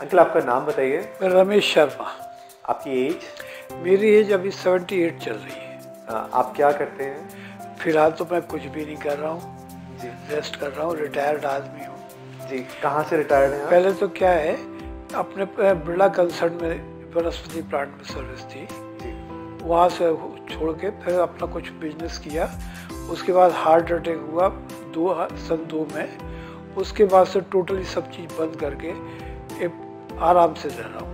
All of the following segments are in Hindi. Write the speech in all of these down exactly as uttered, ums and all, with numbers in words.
अंकल आपका नाम बताइए। मैं रमेश शर्मा। आपकी एज? मेरी एज अभी अठहत्तर चल रही है। आ, आप क्या करते हैं? फिलहाल तो मैं कुछ भी नहीं कर रहा हूँ जी। रेस्ट कर रहा हूँ, रिटायर्ड आदमी हूँ। जी, कहाँ से रिटायर्ड हैं आप? पहले तो क्या है, अपने बिरला कंसर्न में वनस्पति प्लांट में सर्विस थी जी। वहाँ से छोड़ के फिर अपना कुछ बिजनेस किया। उसके बाद हार्ट अटैक हुआ दो सन दो में। उसके बाद से टोटली सब चीज़ बंद करके एक आराम से रह रहा हूँ।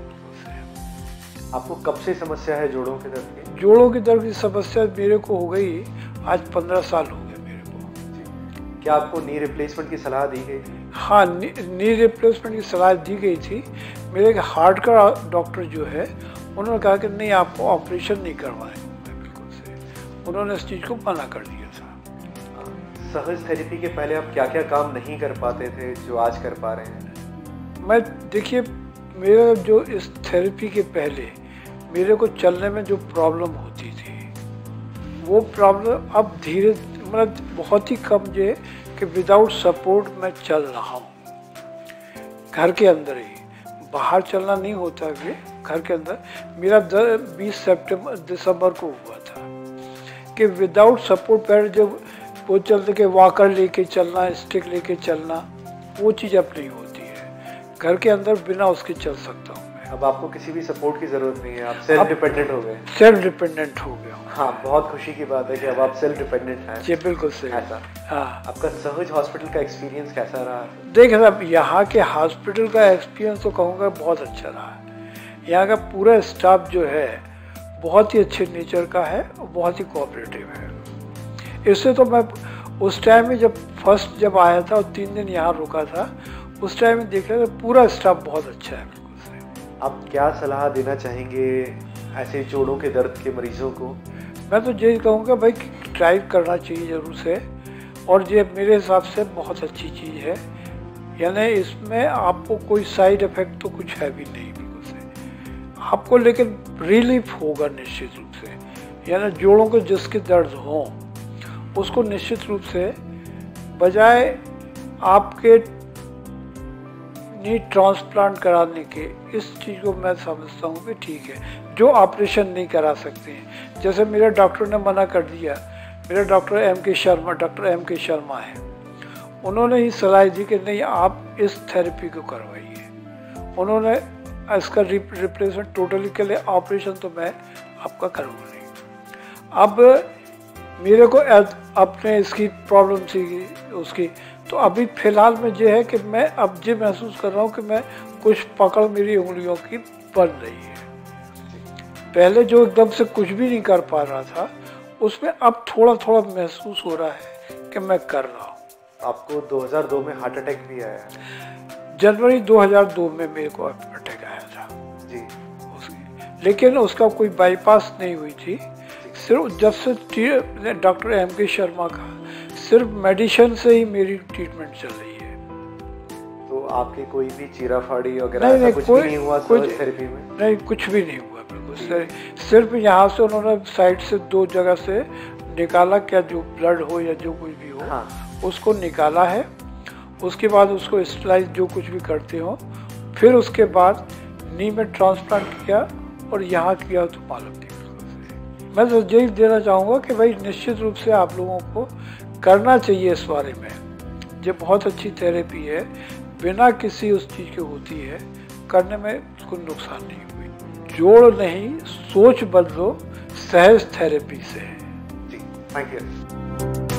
आपको कब से समस्या है जोड़ों के दर्द की? जोड़ों की दर्द की समस्या मेरे को हो गई आज पंद्रह साल हो गए मेरे को। क्या आपको नी रिप्लेसमेंट की सलाह दी गई थी? हाँ, नी, नी रिप्लेसमेंट की सलाह दी गई थी। मेरे हार्ट का डॉक्टर जो है उन्होंने कहा कि नहीं, आपको ऑपरेशन नहीं करवाएंगे बिल्कुल से। उन्होंने इस चीज़ को मना कर दिया था। सहज थेरेपी के पहले आप क्या क्या काम नहीं कर पाते थे जो आज कर पा रहे हैं? मैं देखिए, मेरा जो इस थेरेपी के पहले मेरे को चलने में जो प्रॉब्लम होती थी वो प्रॉब्लम अब धीरे मतलब बहुत ही कम जो है कि विदाउट सपोर्ट मैं चल रहा हूँ घर के अंदर ही। बाहर चलना नहीं होता है, घर के अंदर। मेरा बीस सितंबर दिसंबर को हुआ था कि विदाउट सपोर्ट पैर जब वो चलते के वॉकर लेके चलना, स्टिक लेके चलना, वो चीज़ अब नहीं होती है। घर के अंदर बिना उसके चल सकता हूँ। अब आपको किसी भी सपोर्ट की जरूरत नहीं है, आप सेल्फ डिपेंडेंट हो गए। सेल्फ डिपेंडेंट हो गया हूँ। हाँ, बहुत खुशी की बात है कि अब आप सेल्फ डिपेंडेंट हैं। जी बिल्कुल सही। ऐसा। हाँ। आपका सहज हॉस्पिटल का एक्सपीरियंस कैसा रहा? देख अब यहाँ के हॉस्पिटल का एक्सपीरियंस तो कहूँगा बहुत अच्छा रहा। यहाँ का पूरा स्टाफ जो है बहुत ही अच्छे नेचर का है और बहुत ही कोऑपरेटिव है। इससे तो मैं उस टाइम में जब फर्स्ट जब आया था और तीन दिन यहाँ रुका था, उस टाइम में देखा तो पूरा स्टाफ बहुत अच्छा है। आप क्या सलाह देना चाहेंगे ऐसे जोड़ों के दर्द के मरीजों को? मैं तो यही कहूँगा भाई, ट्राई करना चाहिए ज़रूर से। और ये मेरे हिसाब से बहुत अच्छी चीज़ है। यानी इसमें आपको कोई साइड इफ़ेक्ट तो कुछ है भी नहीं बिल्कुल से आपको, लेकिन रिलीफ होगा निश्चित रूप से। यानी जोड़ों को जिसके दर्द हो उसको निश्चित रूप से बजाय आपके नी ट्रांसप्लांट कराने के, इस चीज़ को मैं समझता हूँ कि ठीक है। जो ऑपरेशन नहीं करा सकते हैं, जैसे मेरे डॉक्टर ने मना कर दिया, मेरा डॉक्टर एम के शर्मा डॉक्टर एम के शर्मा है, उन्होंने ही सलाह दी कि नहीं, आप इस थेरेपी को करवाइए। उन्होंने इसका रिप्लेसमेंट टोटली के लिए ऑपरेशन तो मैं आपका करूँगा नहीं। अब मेरे को अपने इसकी प्रॉब्लम थी उसकी, तो अभी फ़िलहाल में ये है कि मैं अब ये महसूस कर रहा हूँ कि मैं कुछ पकड़ मेरी उंगलियों की बन रही है। पहले जो एकदम से कुछ भी नहीं कर पा रहा था, उसमें अब थोड़ा थोड़ा महसूस हो रहा है कि मैं कर रहा हूँ। आपको दो हज़ार दो में हार्ट अटैक भी आया है? जनवरी दो हज़ार दो में मेरे को अटैक आया था जी। उसकी, लेकिन उसका कोई बाईपास नहीं हुई थी। सिर्फ जब से डॉक्टर एम के शर्मा का सिर्फ मेडिसिन से ही मेरी ट्रीटमेंट चल रही है। तो आपके कोई भी चीरा फाड़ी वगैरह नहीं, ऐसा नहीं, कुछ कोई, भी नहीं हुआ कुछ थेरेपी में? नहीं, कुछ भी नहीं हुआ बिल्कुल। सिर्फ यहाँ से उन्होंने साइड से दो जगह से निकाला, क्या जो ब्लड हो या जो कुछ भी हो, हाँ। उसको निकाला है। उसके बाद उसको स्टलाइज जो कुछ भी करते हो, फिर उसके बाद नी में ट्रांसप्लांट किया और यहाँ किया तो मालूम नहीं। मैं तो यही देना चाहूँगा कि भाई निश्चित रूप से आप लोगों को करना चाहिए इस बारे में। ये बहुत अच्छी थेरेपी है, बिना किसी उस चीज़ के होती है, करने में कोई नुकसान नहीं हुई। जोड़ नहीं, सोच बदलो, सहज थेरेपी से है। जी, थैंक यू।